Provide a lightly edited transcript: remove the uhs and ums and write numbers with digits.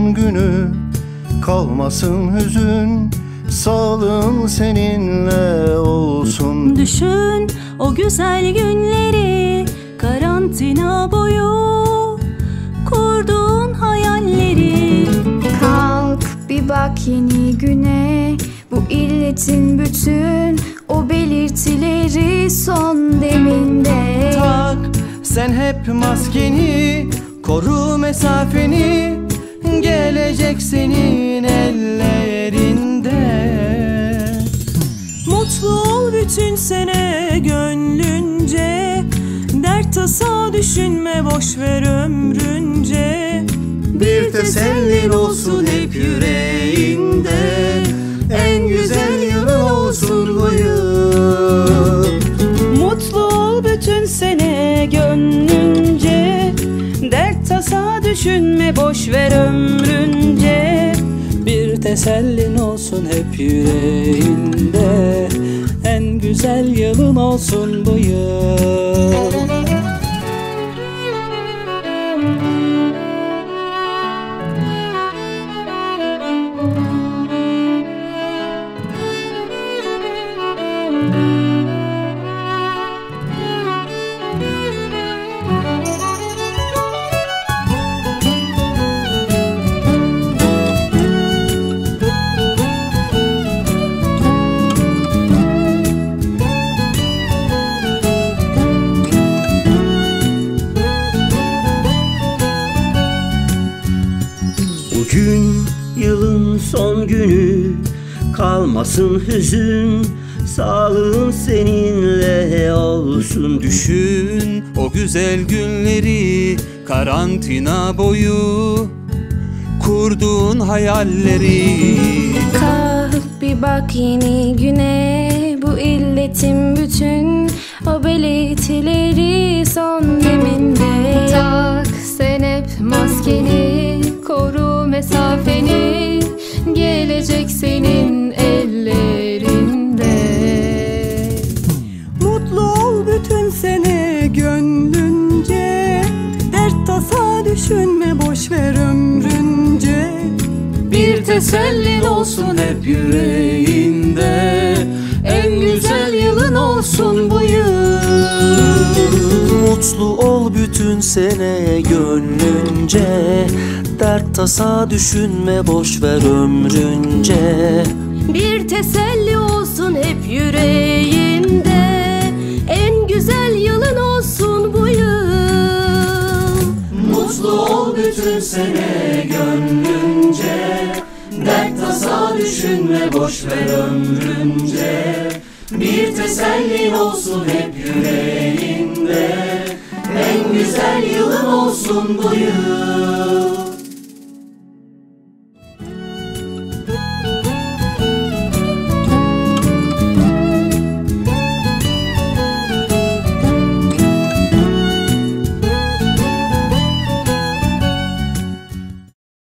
son günü, kalmasın hüzün, sağlığın seninle olsun. Düşün o güzel günleri, karantina boyu kurduğun hayalleri. Kalk bir bak yeni güne, bu illetin bütün o belirtileri son deminde. Tak sen hep maskeni, koru mesafeni, gelecek senin ellerinde. Mutlu ol bütün sene gönlünce, dert tasa düşünme boş ver ömrünce. Bir tesellin olsun hep yüreğinde, en güzel yılın olsun bu yıl. Mutlu ol bütün sene gönlünce, dert tasa düşünme boş ver ömrünce. Bir tesellin olsun hep yüreğinde, en güzel yılın olsun bu yıl. Bugün yılın son günü, kalmasın hüzün, sağlığın seninle olsun. Düşün o güzel günleri, karantina boyu kurduğun hayalleri. Kalk bir bak yeni güne, bu illetin bütün o belirtileri son deminde. Tak sen hep maskeni, koru mesafeni, gelecek senin ellerinde. Mutlu ol bütün sene gönlünce, dert tasa düşünme boş ver ömrünce. Bir tesellin olsun hep yüreğinde, en güzel yılın olsun bu yıl. Mutlu ol bütün sene gönlünce, dert tasa düşünme boş ver ömrünce. Bir teselli olsun hep yüreğinde, en güzel yılın olsun bu yıl. Mutlu ol bütün sene gönlünce, dert tasa düşünme boş ver ömrünce. Bir tesellin olsun hep yüreğinde, en güzel yılın olsun bu yıl.